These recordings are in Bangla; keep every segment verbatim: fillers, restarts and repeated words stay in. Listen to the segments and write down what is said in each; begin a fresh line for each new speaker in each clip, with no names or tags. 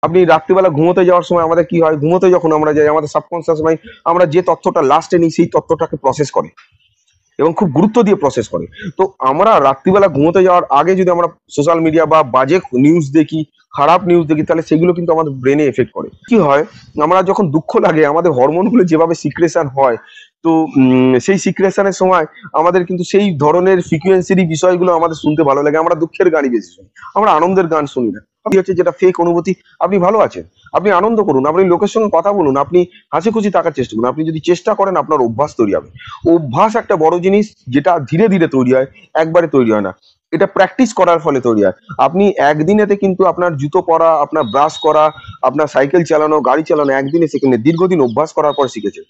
আপনি রাত্রিবেলা ঘুমোতে যাওয়ার সময় আমাদের কি হয়, ঘুমোতে যখন আমরা যাই আমাদের সাবকনসিয়াস মাইন্ড আমরা যে তথ্যটা লাস্টে নিই সেই তথ্যটাকে প্রসেস করে এবং খুব গুরুত্ব দিয়ে প্রসেস করে। তো আমরা রাত্রিবেলা ঘুমোতে যাওয়ার আগে যদি আমরা সোশ্যাল মিডিয়া বা বাজে নিউজ দেখি, খারাপ নিউজ দেখি, তাহলে সেগুলো কিন্তু আমাদের ব্রেনে এফেক্ট করে। কি হয়, আমরা যখন দুঃখ লাগে আমাদের হরমোনগুলো যেভাবে সিক্রেশন হয়, তো উম, সেই সিক্রেশনের সময় আমাদের কিন্তু সেই ধরনের ফ্রিকুয়েন্সির বিষয়গুলো আমাদের শুনতে ভালো লাগে। আমরা দুঃখের গানই বেশি শুনি, আমরা আনন্দের গান শুনি না। কি হচ্ছে, যেটা ফেক অনুভূতি। আপনি ভালো আছেন, আপনি আনন্দ করুন, আপনি লোকের সঙ্গে কথা বলুন, আপনি হাসি খুশি থাকার চেষ্টা করুন। আপনি যদি চেষ্টা করেন আপনার অভ্যাস তৈরি হবে। অভ্যাস একটা বড় জিনিস, যেটা ধীরে ধীরে তৈরি হয়, একবারে তৈরি হয় না। এটা প্র্যাকটিস করার ফলে তৈরি হয়। আপনি একদিনেতে কিন্তু আপনার জুতো পরা, আপনার ব্রাশ করা, আপনার সাইকেল চালানো, গাড়ি চালানো একদিনে সেকেন্ডে, দীর্ঘদিন অভ্যাস করার পর শিখেছেন।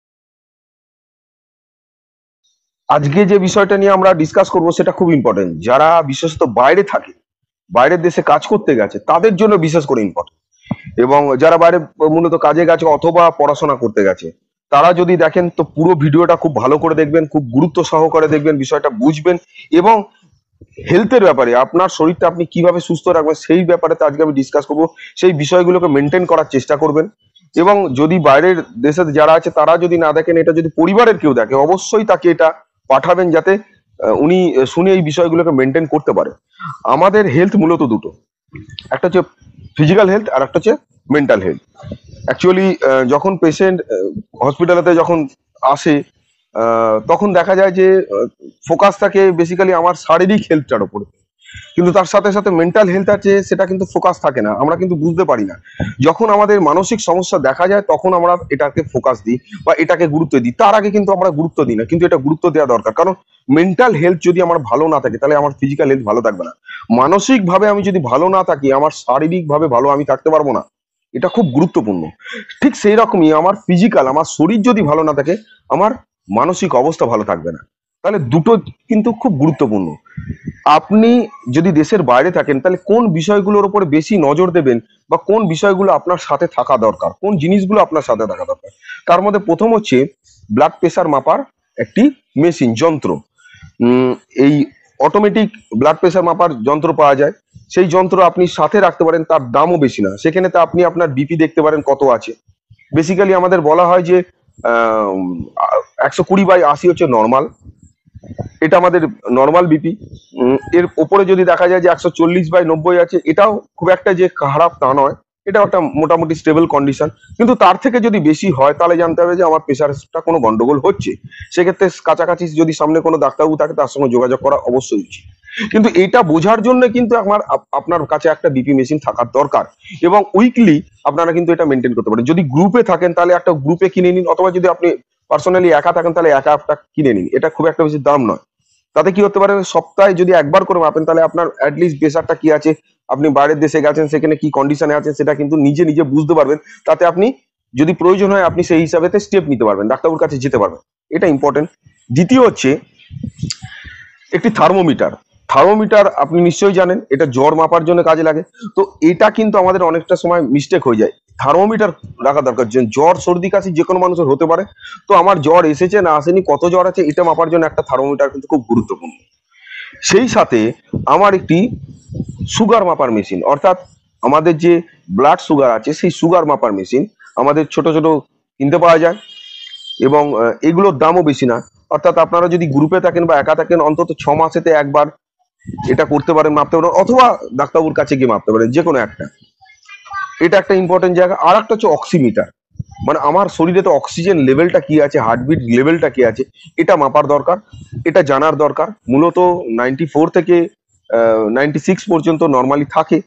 আজকে যে বিষয়টা নিয়ে আমরা ডিসকাস করব সেটা খুব ইম্পর্টেন্ট। যারা বিশেষত বাইরে থাকে, বাইরের দেশে কাজ করতে গেছে, তাদের জন্য বিশেষ করে ইম্পর্টেন্ট। এবং যারা বাইরে মূলত কাজে গেছে অথবা পড়াশোনা করতে গেছে, তারা যদি দেখেন তো পুরো ভিডিওটা খুব ভালো করে দেখবেন, খুব গুরুত্ব সহকারে দেখবেন, বিষয়টা বুঝবেন। এবং হেলথের ব্যাপারে, আপনার শরীরটা আপনি কিভাবে সুস্থ রাখবেন সেই ব্যাপারে তো আজকে আমি ডিসকাস করবো। সেই বিষয়গুলোকে মেনটেন করার চেষ্টা করবেন। এবং যদি বাইরের দেশে যারা আছে তারা যদি না দেখেন, এটা যদি পরিবারের কেউ দেখে, অবশ্যই তাকে এটা পাঠাবেন, যাতে আহ, উনি শুনে এই বিষয়গুলোকে মেনটেন করতে পারে। আমাদের হেলথ মূলত দুটো, একটা হচ্ছে ফিজিক্যাল হেলথ আর একটা হচ্ছে মেন্টাল হেলথ। অ্যাকচুয়ালি যখন পেশেন্ট হসপিটালেতে যখন আসে, আহ, তখন দেখা যায় যে ফোকাস থাকে বেসিক্যালি আমার শারীরিক হেলথটার উপরে, কিন্তু তার সাথে সাথে মেন্টাল হেলথ আছে, সেটা কিন্তু ফোকাস থাকে না, আমরা কিন্তু বুঝতে পারি না। যখন আমাদের মানসিক সমস্যা দেখা যায় তখন আমরা এটাকে ফোকাস দিই বা এটাকে গুরুত্ব দিই, তার আগে কিন্তু আমরা গুরুত্ব দিই না। কিন্তু এটা গুরুত্ব দেওয়া দরকার, কারণ মেন্টাল হেলথ যদি আমার ভালো না থাকে তাহলে আমার ফিজিক্যাল হেলথ ভালো থাকবে না। মানসিক ভাবে আমি যদি ভালো না থাকি, আমার শারীরিক ভাবে ভালো আমি থাকতে পারবো না। এটা খুব গুরুত্বপূর্ণ। ঠিক সেই রকমই আমার ফিজিক্যাল, আমার শরীর যদি ভালো না থাকে, আমার মানসিক অবস্থা ভালো থাকবে না। তাহলে দুটো কিন্তু খুব গুরুত্বপূর্ণ। আপনি যদি দেশের বাইরে থাকেন তাহলে কোন বিষয়গুলোর উপরে বেশি নজর দেবেন, বা কোন বিষয়গুলো আপনার সাথে থাকা দরকার, কোন জিনিসগুলো আপনার সাথে থাকা দরকার, তার মধ্যে প্রথম হচ্ছে ব্লাড প্রেশার মাপার একটি মেশিন, যন্ত্র। উম, এই অটোমেটিক ব্লাড প্রেশার মাপার যন্ত্র পাওয়া যায়। সেই যন্ত্র আপনি সাথে রাখতে পারেন, তার দামও বেশি না। সেখানে তো আপনি আপনার বিপি দেখতে পারেন কত আছে। বেসিক্যালি আমাদের বলা হয় যে আহ একশো কুড়ি বাই আশি হচ্ছে নর্মাল, এটা আমাদের নর্মাল বিপি। এর উপরে যদি দেখা যায় যে একশো চল্লিশ বাই নব্বই আছে, এটাও খুব একটা যে খারাপ তা নয়, এটা একটা মোটামুটি স্টেবল কন্ডিশন। কিন্তু তার থেকে যদি বেশি হয় তাহলে জানতে হবে যে আমার প্রেশারটা কোনো গন্ডগোল হচ্ছে। সেক্ষেত্রে কাছাকাছি যদি সামনে কোনো ডাক্তারবাবু থাকে তার সঙ্গে যোগাযোগ করা অবশ্যই উচিত। কিন্তু এটা বোঝার জন্য কিন্তু আমার আপ- আপনার কাছে একটা বিপি মেশিন থাকার দরকার। এবং উইকলি আপনারা কিন্তু এটা মেনটেন করতে পারেন। যদি গ্রুপে থাকেন তাহলে একটা গ্রুপে কিনে নিন, অথবা যদি আপনি পার্সোনালি একা থাকেন তাহলে একা একটা কিনে নিন। এটা খুব একটা বেশি দাম নয়। তাতে কি হতে পারে, সপ্তাহে যদি একবার করে মাপেন তাহলে আপনার অ্যাটলিস্ট প্রেশারটা কি আছে, আপনি বাইরের দেশে গেছেন সেখানে কি কন্ডিশনে আছেন সেটা কিন্তু নিজে নিজে বুঝতে পারবেন। তাতে আপনি যদি প্রয়োজন হয় আপনি সেই হিসাবে স্টেপ নিতে পারবেন, ডাক্তারবাবুর কাছে যেতে পারবেন। এটা ইম্পর্টেন্ট। দ্বিতীয় হচ্ছে একটি থার্মোমিটার। থার্মোমিটার আপনি নিশ্চয়ই জানেন, এটা জ্বর মাপার জন্য কাজে লাগে। তো এটা কিন্তু আমাদের অনেকটা সময় মিস্টেক হয়ে যায়। থার্মোমিটার রাখা দরকার, যে জ্বর সর্দি কাশি যে কোনো মানুষের হতে পারে। তো আমার জ্বর এসেছে না আসেনি, কত জ্বর আছে, এটা মাপার জন্য একটা থার্মোমিটার কিন্তু খুব গুরুত্বপূর্ণ। সেই সাথে আমার একটি সুগার মাপার মেশিন, অর্থাৎ আমাদের যে ব্লাড সুগার আছে সেই সুগার মাপার মেশিন আমাদের ছোট ছোট কিনতে পাওয়া যায়। এবং আহ, এগুলোর দামও বেশি না। অর্থাৎ আপনারা যদি গ্রুপে থাকেন বা একা থাকেন, অন্তত ছ মাসেতে একবার এটা করতে পারেন, মাপতে পারেন, অথবা ডাক্তারবাবুর কাছে গিয়ে মাপতে পারেন, যে কোনো একটা। এটা একটা ইম্পর্টেন্ট জায়গা। আর একটা হচ্ছে অক্সিমিটার, মানে আমার শরীরে তো অক্সিজেন লেভেলটা কি আছে, হার্টবিট লেভেলটা কি আছে, এটা মাপার দরকার, এটা জানার দরকার। মূলত নাইনটি ফোর থেকে নাইনটি সিক্স পর্যন্ত নর্মালি থাকে।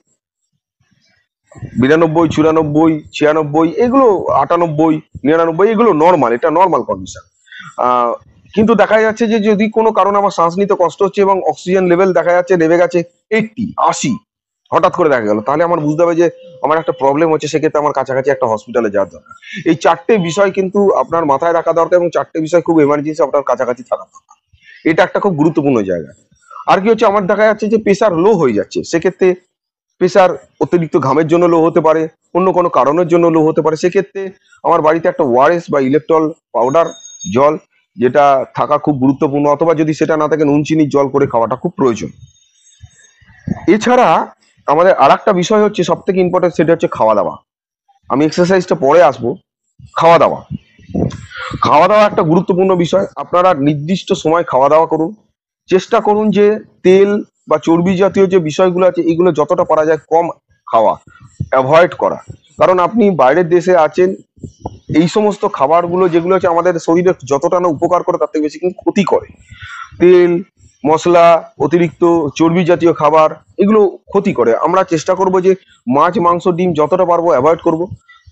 বিরানব্বই, চুরানব্বই, ছিয়ানব্বই, এগুলো আটানব্বই, নিরানব্বই, এগুলো নর্মাল, এটা নর্মাল কন্ডিশন। আহ কিন্তু দেখা যাচ্ছে যে যদি কোনো কারণে আমার শ্বাস নিতে কষ্ট হচ্ছে এবং অক্সিজেন লেভেল দেখা যাচ্ছে নেমে গেছে এইটটি, আশি, হঠাৎ করে দেখা গেল, তাহলে আমার বুঝতে হবে যে আমার একটা প্রবলেম হচ্ছে। সেক্ষেত্রে আমার কাছাকাছি একটা হসপিটালে যাওয়ার দরকার। এই চারটে বিষয় কিন্তু আপনার মাথায় রাখা দরকার, এবং চারটে বিষয় খুব এমার্জেন্সি আপনার কাছাকাছি থাকা দরকার। এটা একটা খুব গুরুত্বপূর্ণ জায়গা। আর কি হচ্ছে, আমার দেখা যাচ্ছে যে প্রেশার লো হয়ে যাচ্ছে। সেক্ষেত্রে প্রেশার অতিরিক্ত ঘামের জন্য লো হতে পারে, অন্য কোনো কারণের জন্য লো হতে পারে। সেক্ষেত্রে আমার বাড়িতে একটা ওআরএস বা ইলেকট্রল পাউডার জল, যেটা থাকা খুব গুরুত্বপূর্ণ, অথবা যদি সেটা না থাকে নুন চিনির জল করে খাওয়াটা খুব প্রয়োজন। এছাড়া আমাদের আর একটা বিষয় হচ্ছে সব থেকে ইম্পর্টেন্ট, সেটা হচ্ছে খাওয়া দাওয়া। আমি এক্সারসাইজটা পরে আসবো। খাওয়া দাওয়া খাওয়া দাওয়া একটা গুরুত্বপূর্ণ বিষয়। আপনারা নির্দিষ্ট সময় খাওয়া দাওয়া করুন। চেষ্টা করুন যে তেল বা চর্বি জাতীয় যে বিষয়গুলো আছে এগুলো যতটা পারা যায় কম খাওয়া, অ্যাভয়েড করা। কারণ আপনি বাইরের দেশে আছেন, এই সমস্ত খাবারগুলো যেগুলো আছে আমাদের শরীরে যতটা না উপকার করে তার থেকে বেশি কিন্তু ক্ষতি করে। তেল, মশলা, অতিরিক্ত চর্বি জাতীয় খাবার এগুলো ক্ষতি করে। আমরা চেষ্টা করব যে মাছ, মাংস, ডিম যতটা পারবো অ্যাভয়েড করব।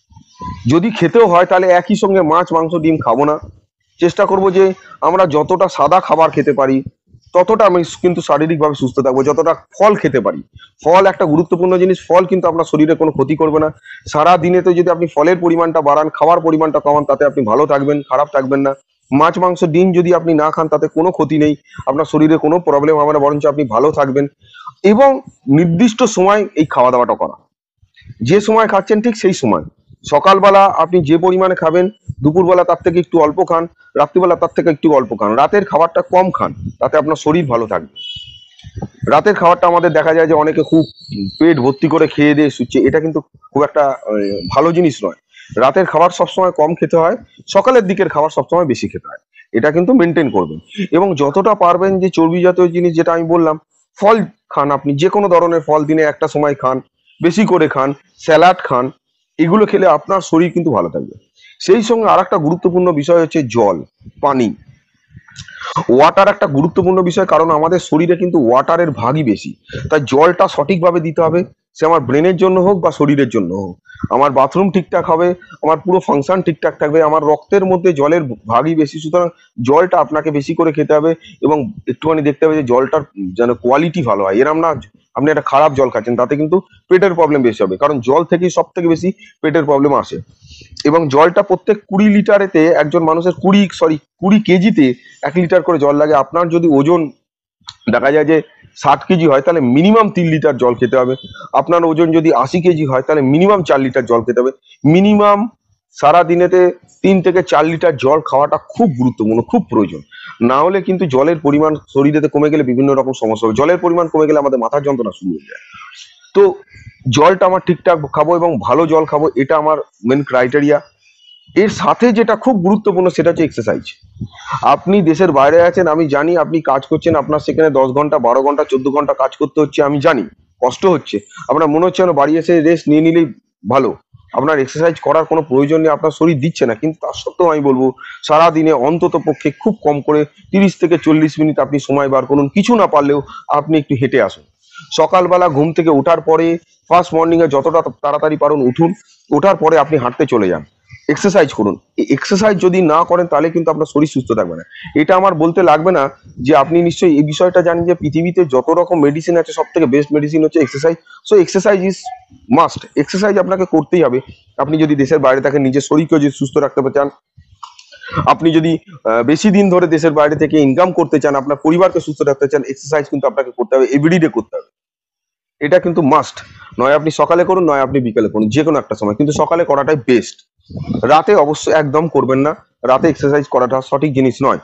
যদি খেতেও হয় তাহলে একই সঙ্গে মাছ, মাংস, ডিম খাবো না। চেষ্টা করব যে আমরা যতটা সাদা খাবার খেতে পারি ততটা আমি কিন্তু শারীরিকভাবে সুস্থ থাকবো। যতটা ফল খেতে পারি, ফল একটা গুরুত্বপূর্ণ জিনিস। ফল কিন্তু আপনার শরীরে কোনো ক্ষতি করবে না। সারা দিনেতে যদি আপনি ফলের পরিমাণটা বাড়ান, খাওয়ার পরিমাণটা কমান, তাতে আপনি ভালো থাকবেন, খারাপ থাকবেন না। মাছ, মাংস, ডিম যদি আপনি না খান তাতে কোনো ক্ষতি নেই, আপনার শরীরে কোনো প্রবলেম হবে না, বরঞ্চ আপনি ভালো থাকবেন। এবং নির্দিষ্ট সময় এই খাওয়া দাওয়াটা করা, যে সময় খাচ্ছেন ঠিক সেই সময়। সকালবেলা আপনি যে পরিমাণে খাবেন, দুপুরবেলা তার থেকে একটু অল্প খান, রাত্রিবেলা তার থেকে একটু অল্প খান। রাতের খাবারটা কম খান, তাতে আপনার শরীর ভালো থাকবে। রাতের খাবারটা আমাদের দেখা যায় যে অনেকে খুব পেট ভর্তি করে খেয়ে দিয়ে শুচ্ছে, এটা কিন্তু খুব একটা আহ, ভালো জিনিস নয়। রাতের খাবার সবসময় কম খেতে হয়, সকালের দিকের খাবার সবসময় বেশি খেতে হয়। এটা কিন্তু মেনটেন করবেন। এবং যতটা পারবেন যে চর্বি জাতীয় জিনিস, যেটা আমি বললাম, ফল খান। আপনি যে কোনো ধরনের ফল দিনে একটা সময় খান, বেশি করে খান, স্যালাড খান। এগুলো খেলে আপনার শরীর কিন্তু ভালো থাকবে। সেই সঙ্গে আর একটা গুরুত্বপূর্ণ বিষয় হচ্ছে জল, পানি। ওয়াটার একটা গুরুত্বপূর্ণ বিষয়, কারণ আমাদের শরীরে কিন্তু ওয়াটারের ভাগই বেশি। তাই জলটা সঠিকভাবে দিতে হবে, সে আমার ব্রেনের জন্য হোক বা শরীরের জন্য হোক। আমার বাথরুম ঠিকঠাক হবে, আমার পুরো ফাংশন ঠিকঠাক থাকবে, আমার রক্তের মধ্যে জলের ভাগই বেশি। সুতরাং জলটা আপনাকে বেশি করে খেতে হবে এবং একটুখানি দেখতে হবে যে জলটার যেন কোয়ালিটি ভালো হয়। এরম না আপনি একটা খারাপ জল খাচ্ছেন, তাতে কিন্তু পেটের প্রবলেম বেশি হবে, কারণ জল থেকেই সব থেকে বেশি পেটের প্রবলেম আসে। এবং জলটা প্রত্যেক কুড়ি লিটারেতে একজন মানুষের কুড়ি সরি কুড়ি কেজিতে এক লিটার করে জল লাগে। আপনার যদি ওজন দেখা যায় যে ষাট কেজি হয় তাহলে মিনিমাম তিন লিটার জল খেতে হবে। আপনার ওজন যদি আশি কেজি হয় তাহলে মিনিমাম চার লিটার জল খেতে হবে। মিনিমাম সারা দিনেতে তিন থেকে চার লিটার জল খাওয়াটা খুব গুরুত্বপূর্ণ, খুব প্রয়োজন। না হলে কিন্তু জলের পরিমাণ শরীরেতে কমে গেলে বিভিন্ন রকম সমস্যা হবে। জলের পরিমাণ কমে গেলে আমাদের মাথার যন্ত্রণা শুরু হয়ে যায়। তো জলটা আমার ঠিকঠাক খাবো এবং ভালো জল খাবো, এটা আমার মেন ক্রাইটেরিয়া। এর সাথে যেটা খুব গুরুত্বপূর্ণ সেটা হচ্ছে এক্সারসাইজ। আপনি দেশের বাইরে আছেন, আমি জানি আপনি কাজ করছেন, আপনার সেখানে দশ ঘন্টা, বারো ঘন্টা, চোদ্দ ঘন্টা কাজ করতে হচ্ছে, আমি জানি কষ্ট হচ্ছে। আপনার মনে হচ্ছে যেন বাড়ি এসে রেস্ট নিয়ে নিলেই ভালো, আপনার এক্সারসাইজ করার কোনো প্রয়োজন নেই, আপনার শরীর দিচ্ছে না। কিন্তু তার সত্ত্বেও আমি বলবো সারা দিনে অন্তত পক্ষে খুব কম করে তিরিশ থেকে চল্লিশ মিনিট আপনি সময় বার করুন। কিছু না পারলেও আপনি একটু হেঁটে আসুন। সকালবেলা ঘুম থেকে ওঠার পরে ফার্স্ট মর্নিং এ যতটা তাড়াতাড়ি পারুন উঠুন, ওঠার পরে আপনি হাঁটতে চলে যান, এক্সারসাইজ করুন। এক্সারসাইজ যদি না করেন তাহলে কিন্তু আপনার শরীর সুস্থ থাকবে না। এটা আমার বলতে লাগবে না যে আপনি নিশ্চয়ই এই বিষয়টা জানেন যে পৃথিবীতে যত রকম মেডিসিন আছে সব থেকে বেস্ট মেডিসিন হচ্ছে exercise. So exercise is must. Exercise আপনাকে করতেই হবে। আপনি যদি দেশের বাইরে থাকেন, নিজের শরীরকে যদি সুস্থ রাখতে চান, আপনি যদি আহ, বেশি দিন ধরে দেশের বাইরে থেকে ইনকাম করতে চান, আপনার পরিবারকে সুস্থ রাখতে চান, এক্সারসাইজ কিন্তু আপনাকে করতে হবে, এভরিডে করতে হবে। এটা কিন্তু মাস্ট। নয় আপনি সকালে করুন, নয় আপনি বিকালে করুন, যে কোনো একটা সময়, কিন্তু সকালে করাটাই বেস্ট। রাতে অবশ্যই একদম করবেন না, রাতে এক্সারসাইজ করাটা সঠিক জিনিস নয়।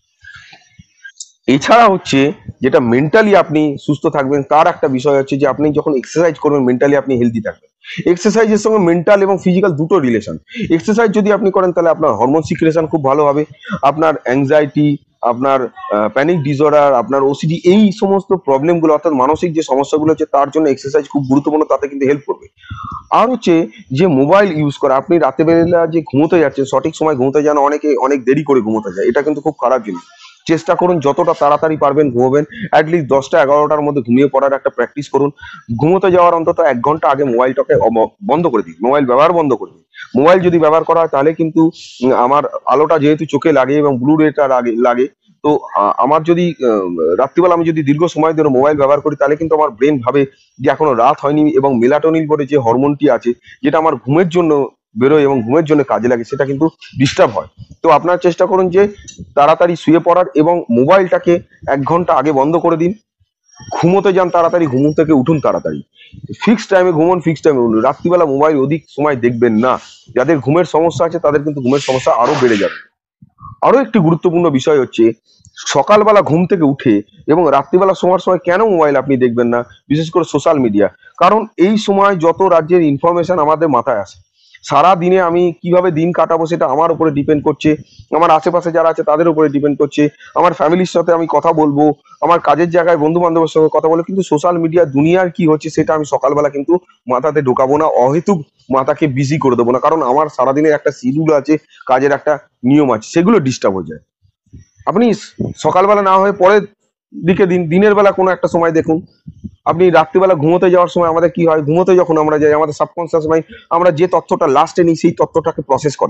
এছাড়া হচ্ছে যেটা মেন্টালি আপনি সুস্থ থাকবেন তার একটা বিষয় হচ্ছে যে আপনি যখন এক্সারসাইজ করবেন মেন্টালি আপনি হেলদি থাকবেন। এক্সারসাইজের সঙ্গে মেন্টাল এবং ফিজিক্যাল দুটো রিলেশন। এক্সারসাইজ যদি আপনি করেন তাহলে আপনার হরমোন সিক্রেশন খুব ভালো হবে, আপনার অ্যাংজাইটি, আপনার প্যানিক ডিসঅর্ডার, আপনার ওসিডি, এই সমস্ত প্রবলেমগুলো অর্থাৎ মানসিক যে সমস্যাগুলো হচ্ছে তার জন্য এক্সারসাইজ খুব গুরুত্বপূর্ণ, তাতে কিন্তু হেল্প করবে। আর হচ্ছে যে মোবাইল ইউজ করা, আপনি রাতের বেলা যে ঘুমোতে যাচ্ছেন সঠিক সময় ঘুমোতে যান, অনেকে অনেক দেরি করে ঘুমোতে যায়, এটা কিন্তু খুব খারাপ জিনিস। চেষ্টা করুন যতটা তাড়াতাড়ি পারবেন ঘুমোবেন, অ্যাটলিস্ট দশটা এগারোটার মধ্যে ঘুমিয়ে পড়ার একটা প্র্যাকটিস করুন। ঘুমোতে যাওয়ার অন্তত এক ঘন্টা আগে মোবাইলটাকে অব- বন্ধ করে দিন, মোবাইল ব্যবহার বন্ধ করে দিন। মোবাইল যদি ব্যবহার করা হয় তাহলে কিন্তু উম, আমার আলোটা যেহেতু চোখে লাগে এবং ব্লু রেটা লাগে লাগে তো আ- আমার যদি আহ, রাত্রিবেলা আমি যদি দীর্ঘ সময় ধরে মোবাইল ব্যবহার করি তাহলে কিন্তু আমার ব্রেন ভাবে যে এখনো রাত হয়নি, এবং মেলাটোনিন বলে যে হরমোনটি আছে যেটা আমার ঘুমের জন্য বেরোয় এবং ঘুমের জন্য কাজে লাগে, সেটা কিন্তু ডিস্টার্ব হয়। তো আপনারা চেষ্টা করুন যে তাড়াতাড়ি শুয়ে পড়ার এবং মোবাইলটাকে এক ঘন্টা আগে বন্ধ করে দিন। ঘুমোতে যান তাড়াতাড়ি, ঘুম থেকে উঠুন তাড়াতাড়ি, ফিক্সড টাইমে ঘুমন, ফিক্সড টাইমে উঠুন। রাত্রিবেলা মোবাইল অধিক সময় দেখবেন না। যাদের ঘুমের সমস্যা আছে তাদের কিন্তু ঘুমের সমস্যা আরো বেড়ে যাবে। আরো একটি গুরুত্বপূর্ণ বিষয় হচ্ছে সকালবেলা ঘুম থেকে উঠে এবং রাত্রিবেলা শোয়ার সময় কেন মোবাইল আপনি দেখবেন না, বিশেষ করে সোশ্যাল মিডিয়া? কারণ এই সময় যত রাজ্যের ইনফরমেশন আমাদের মাথায় আসে, সারা দিনে আমি কিভাবে দিন কাটাবো সেটা আমার উপরে ডিপেন্ড করছে, আমার আশেপাশে যারা আছে তাদের উপরে ডিপেন্ড করছে, আমার ফ্যামিলির সাথে আমি কথা বলবো, আমার কাজের জায়গায় বন্ধু বান্ধবের সঙ্গে কথা বলবো, কিন্তু সোশ্যাল মিডিয়া দুনিয়ার কি হচ্ছে সেটা আমি সকালবেলা কিন্তু মাথাতে ঢোকাবো না, অহেতুক মাথাকে বিজি করে দেবো না, কারণ আমার সারাদিনের একটা শিডিউল আছে, কাজের একটা নিয়ম আছে, সেগুলো ডিস্টার্ব হয়ে যায়। আপনি সকালবেলা না হয়ে পরের দিকে দিন দিনের বেলা কোনো একটা সময় দেখুন। আপনি রাত্রিবেলা ঘুমোতে যাওয়ার সময় আমাদের কি হয়, ঘুমোতে যখন আমরা যাই আমাদের সাবকনসিয়াস মাইন্ড আমরা যে তথ্যটা লাস্টে নিই সেই তথ্যটাকে প্রসেস করে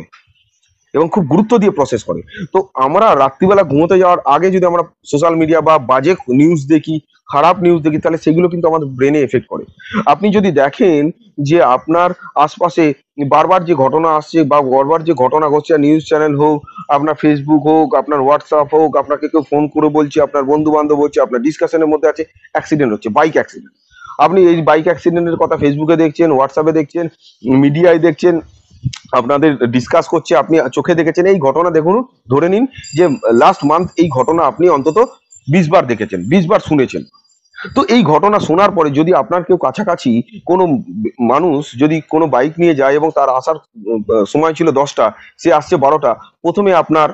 এবং খুব গুরুত্ব দিয়ে প্রসেস করে। তো আমরা রাত্রিবেলা ঘুমোতে যাওয়ার আগে যদি আমরা সোশ্যাল মিডিয়া বা বাজে নিউজ দেখি, খারাপ নিউজ দেখি, তাহলে সেগুলো কিন্তু আমাদের ব্রেনে এফেক্ট করে। আপনি যদি দেখেন যে আপনার আশপাশে বারবার যে ঘটনা আসছে বা বারবার যে ঘটনা ঘটছে, নিউজ চ্যানেল হোক, আপনার ফেসবুক হোক, আপনার হোয়াটসঅ্যাপ হোক, আপনাকে কেউ ফোন করে বলছে, আপনার বন্ধু বান্ধব হচ্ছে, আপনার ডিসকাশনের মধ্যে আছে অ্যাক্সিডেন্ট হচ্ছে, বাইক অ্যাক্সিডেন্ট, আপনি এই বাইক অ্যাক্সিডেন্টের কথা ফেসবুকে দেখছেন, হোয়াটসঅ্যাপে দেখছেন, মিডিয়ায় দেখছেন, আপনাদের ডিসকাস করছে, আপনি চোখে দেখেছেন এই ঘটনা। দেখুন, ধরে নিন যে লাস্ট মান্থ এই ঘটনা আপনি অন্তত বিশ বার দেখেছেন, বিশ বার শুনেছেন। তো এই ঘটনা শোনার পরে যদি আপনার কেউ কাছাকাছি কোনো মানুষ যদি কোনো বাইক নিয়ে যায় এবং তার আসার আহ, সময় ছিল দশটা, সে আসছে বারোটা, প্রথমে আপনার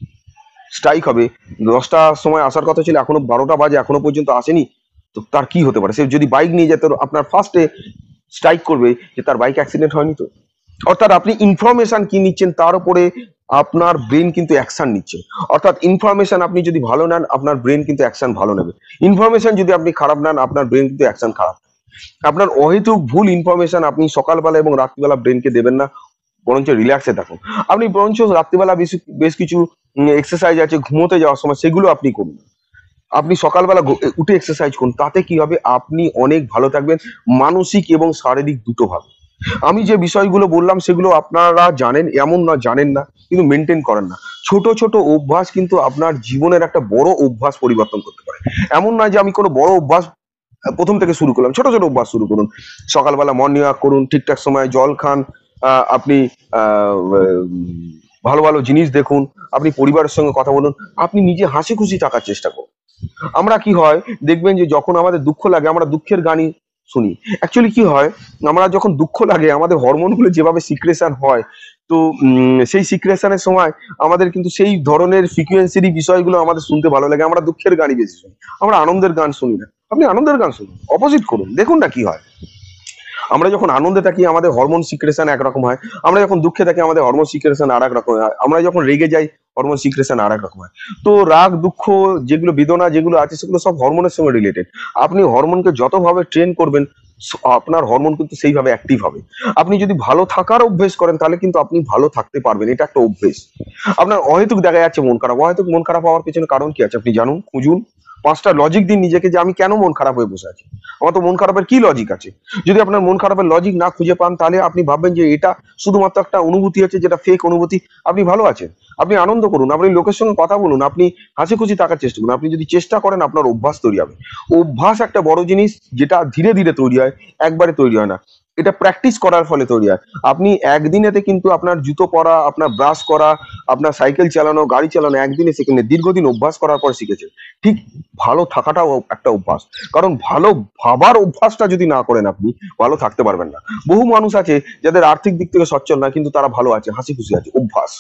স্ট্রাইক হবে। দশটার সময় আসার কথা ছিল, এখনো বারোটা বাজে, এখনো পর্যন্ত আসেনি, তো তার কি হতে পারে? সে যদি বাইক নিয়ে যায় তো আপনার ফার্স্টে স্ট্রাইক করবে যে তার বাইক অ্যাক্সিডেন্ট হয়নি তো। অর্থাৎ আপনি ইনফরমেশন কি নিচ্ছেন তার উপরে আপনার ব্রেন কিন্তু অ্যাকশন নিচ্ছে। অর্থাৎ ইনফরমেশন আপনি যদি ভালো নেন আপনার ব্রেন কিন্তু অ্যাকশন ভালো নেবে, ইনফরমেশন যদি আপনি খারাপ নেন আপনার ব্রেন কিন্তু অ্যাকশন খারাপ। আপনার অহেতুক ভুল ইনফরমেশন আপনি সকালবেলা এবং রাত্রিবেলা ব্রেনকে দেবেন না, বরঞ্চ রিল্যাক্সে থাকুন। আপনি বরঞ্চ রাত্রিবেলা বেশ বেশ কিছু এক্সারসাইজ আছে ঘুমোতে যাওয়ার সময়, সেগুলো আপনি করুন। আপনি সকালবেলা ঘু- উঠে এক্সারসাইজ করুন, তাতে কি হবে, আপনি অনেক ভালো থাকবেন, মানসিক এবং শারীরিক দুটো ভাবে। আমি যে বিষয়গুলো বললাম সেগুলো আপনারা জানেন, এমন না জানেন না, কিন্তু মেনটেন করেন না। ছোট ছোট অভ্যাস কিন্তু আপনার জীবনের একটা বড় অভ্যাস পরিবর্তন করতে পারে। এমন নয় যে আমি কোনো বড় অভ্যাস আহ, প্রথম থেকে শুরু করলাম, ছোট ছোট অভ্যাস শুরু করুন। সকালবেলা মর্নিং ওয়াক করুন, ঠিকঠাক সময়ে জল খান, আহ, আপনি আহ, উম, ভালো ভালো জিনিস দেখুন, আপনি পরিবারের সঙ্গে কথা বলুন, আপনি নিজে হাসি খুশি থাকার চেষ্টা করুন। আমরা কি হয় দেখবেন যে যখন আমাদের দুঃখ লাগে আমরা দুঃখের গানই শুনি। অ্যাকচুয়ালি কি হয়, আমরা যখন দুঃখ লাগে আমাদের হরমোনগুলো যেভাবে সিক্রেশন হয়, তো উম, সেই সিক্রেশনের সময় আমাদের কিন্তু সেই ধরনের ফ্রিকুয়েন্সির বিষয়গুলো আমাদের শুনতে ভালো লাগে, আমরা দুঃখের গানই বেশি শুনি, আমরা আনন্দের গান শুনি না। আপনি আনন্দের গান শুনুন, অপোজিট করুন, দেখুন না কি হয়। আমরা যখন আনন্দে থাকি আমাদের হরমোন সিক্রেশন একরকম হয়, আমরা যখন দুঃখে থাকি আমাদের হরমোন সিক্রেশন আর এক রকম হয়, আমরা যখন রেগে যাই হরমোন সিক্রেশন আর এক রকম হয়। তো রাগ দুঃখ যেগুলো বেদনা যেগুলো আছে সেগুলো সব হরমোনের সঙ্গে রিলেটেড। আপনি হরমোনকে যতভাবে ট্রেন করবেন স- আপনার হরমোন কিন্তু সেইভাবে অ্যাক্টিভ হবে। আপনি যদি ভালো থাকার অভ্যেস করেন তাহলে কিন্তু আপনি ভালো থাকতে পারবেন, এটা একটা অভ্যেস। আপনার অহেতুক দেখা যাচ্ছে মন খারাপ, অহেতুক মন খারাপ হওয়ার পিছনে কারণ কি আছে আপনি জানুন, খুঁজুন, পাঁচটা লজিক দিন নিজেকে যে আমি কেন মন খারাপ হয়ে বসে আছি, আমার তো মন খারাপের কি লজিক আছে। যদি আপনার মন খারাপের লজিক না খুঁজে পান তাহলে আপনি ভাববেন যে এটা শুধুমাত্র একটা অনুভূতি আছে, যেটা ফেক অনুভূতি। আপনি ভালো আছেন, আপনি আনন্দ করুন, আপনি লোকের সঙ্গে কথা বলুন, আপনি হাসি খুশি থাকার চেষ্টা করুন। আপনি যদি চেষ্টা করেন আপনার অভ্যাস তৈরি হবে। অভ্যাস একটা বড় জিনিস, যেটা ধীরে ধীরে তৈরি হয়, একবারে তৈরি হয় না, এটা প্র্যাকটিস করার ফলে তৈরি হয়। আপনি একদিনেতে কিন্তু আপনার জুতো পরা, আপনার ব্রাশ করা, আপনার সাইকেল চালানো, গাড়ি চালানো একদিনে শিখেন না, দীর্ঘদিন অভ্যাস করার পর শিখেছেন। ঠিক ভালো থাকাটাও একটা অভ্যাস, কারণ ভালো ভাবার অভ্যাসটা যদি না করেন আপনি ভালো থাকতে পারবেন না। বহু মানুষ আছে যাদের আর্থিক দিক থেকে সচ্ছল না কিন্তু তারা ভালো আছে, হাসি খুশি আছে। অভ্যাস,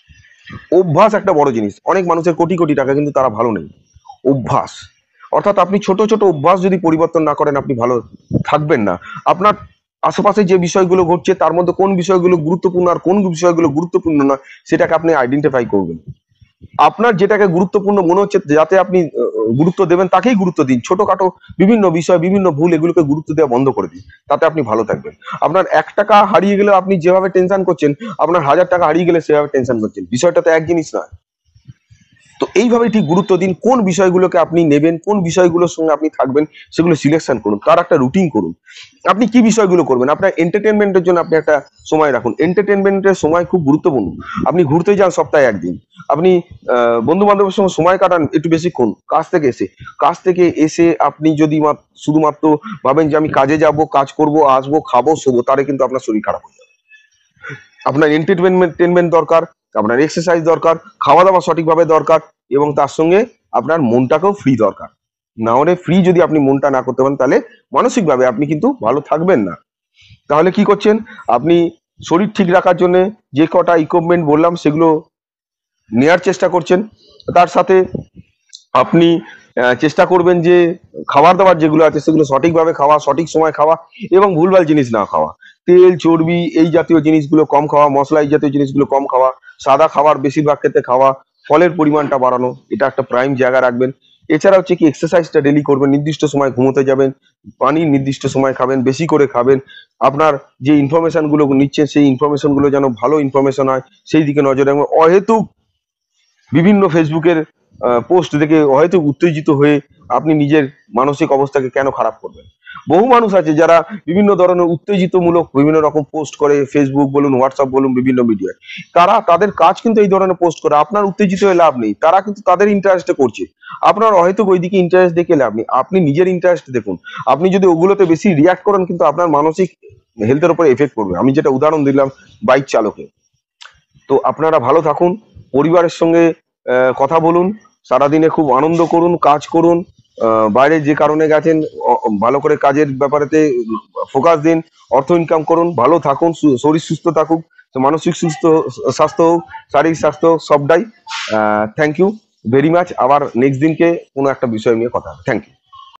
অভ্যাস একটা বড় জিনিস। অনেক মানুষের কোটি কোটি টাকা কিন্তু তারা ভালো নেই। অভ্যাস, অর্থাৎ আপনি ছোট ছোট অভ্যাস যদি পরিবর্তন না করেন আপনি ভালো থাকবেন না। আপনার আশেপাশে যে বিষয়গুলো ঘটছে তার মধ্যে কোন বিষয়গুলো গুরুত্বপূর্ণ আর কোন বিষয়গুলো গুরুত্বপূর্ণ নয় সেটাকে আপনি আইডেন্টিফাই করবেন। আপনার যেটাকে গুরুত্বপূর্ণ মনে হচ্ছে যাতে আপনি আহ, গুরুত্ব দেবেন তাকেই গুরুত্ব দিন। ছোটখাটো বিভিন্ন বিষয় বিভিন্ন ভুল এগুলোকে গুরুত্ব দেওয়া বন্ধ করে দিন, তাতে আপনি ভালো থাকবেন। আপনার এক টাকা হারিয়ে গেলে আপনি যেভাবে টেনশন করছেন, আপনার হাজার টাকা হারিয়ে গেলে সেভাবে টেনশন করছেন, বিষয়টা তো এক জিনিস নয়। তো এইভাবে ঠিক গুরুত্ব দিন কোন বিষয়গুলোকে আপনি নেবেন, কোন বিষয়গুলোর সঙ্গে আপনি থাকবেন, সেগুলো সিলেকশন করুন, তার একটা রুটিন করুন। আপনি কি বিষয়গুলো করবেন, আপনার এন্টারটেনমেন্টের জন্য আপনি একটা সময় রাখুন, এন্টারটেনমেন্টের সময় খুব গুরুত্বপূর্ণ। আপনি ঘুরতে যান সপ্তাহে একদিন, আপনি বন্ধু বান্ধবের সঙ্গে সময় কাটান একটু বেশিক্ষণ, কাজ থেকে এসে কাজ থেকে এসে আপনি যদি মাত- শুধুমাত্র ভাবেন যে আমি কাজে যাব, কাজ করব, আসবো, খাবো, শোবো, তাহলে কিন্তু আপনার শরীর খারাপ হয়ে যাবে। আপনার এন্টারটেনমেন্ট দরকার, আপনার এক্সারসাইজ দরকার, খাওয়া দাওয়া সঠিকভাবে দরকার, এবং তার সঙ্গে আপনার মনটাকেও ফ্রি দরকার। না হলে ফ্রি যদি আপনি মনটা না করতে পারেন তাহলে মানসিকভাবে আপনি কিন্তু ভালো থাকবেন না। তাহলে কি করছেন আপনি? শরীর ঠিক রাখার জন্য যে কটা ইকুইপমেন্ট বললাম সেগুলো নেয়ার চেষ্টা করছেন। তার সাথে আপনি আহ, চেষ্টা করবেন যে খাবার দাবার যেগুলো আছে সেগুলো সঠিকভাবে খাওয়া, সঠিক সময় খাওয়া এবং ভুলভাল জিনিস না খাওয়া। তেল চর্বি এই জাতীয় জিনিসগুলো কম খাওয়া, মশলা এই জাতীয় জিনিসগুলো কম খাওয়া, সাদা খাবার বেশিরভাগ ক্ষেত্রে খাওয়া, ফলের পরিমাণটা বাড়ানো, এটা একটা প্রাইম জায়গা রাখবেন। এছাড়া হচ্ছে কি এক্সারসাইজটা ডেলি করবেন, নির্দিষ্ট সময় ঘুমোতে যাবেন, পানি নির্দিষ্ট সময় খাবেন, বেশি করে খাবেন। আপনার যে ইনফরমেশন গুলো নিচ্ছেন সেই ইনফরমেশন গুলো যেন ভালো ইনফরমেশন হয় সেই দিকে নজর রাখবেন। অহেতুক বিভিন্ন ফেসবুকের পোস্ট দেখে হয়তো উত্তেজিত হয়ে আপনি নিজের মানসিক অবস্থাকে কেন খারাপ করবেন? বহু মানুষ আছে যারা বিভিন্ন ধরনের উত্তেজিতমূলক বিভিন্ন রকম পোস্ট করে, ফেসবুক বলুন, হোয়াটসঅ্যাপ বলুন, বিভিন্ন মিডিয়ায়। তারা তাদের কাজ কিন্তু এই ধরনের পোস্ট করে। আপনার উত্তেজিত হয়ে লাভ নেই, তারা কিন্তু তাদের ইন্টারেস্টে করছে। আপনার হয়তো ওইদিকে ইন্টারেস্ট দেখে লাভ নেই, আপনি নিজের ইন্টারেস্ট দেখুন। আপনি যদি ওগুলোতে বেশি রিয়াক্ট করেন কিন্তু আপনার মানসিক হেলথের উপর এফেক্ট পড়বে। আমি যেটা উদাহরণ দিলাম বাইক চালকে। তো আপনারা ভালো থাকুন, পরিবারের সঙ্গে আহ, কথা বলুন, সারাদিনে খুব আনন্দ করুন, কাজ করুন। আহ, বাইরে যে কারণে গেছেন অ- ভালো করে কাজের ব্যাপারেতে ফোকাস দিন, অর্থ ইনকাম করুন, ভালো থাকুন, সু- শরীর সুস্থ থাকুক, তো মানসিক সুস্থ স্বাস্থ্য হোক, শারীরিক স্বাস্থ্য হোক, সবটাই। Thank you very much. আবার নেক্সট দিনকে কোনো একটা বিষয় নিয়ে কথা হবে। Thank you.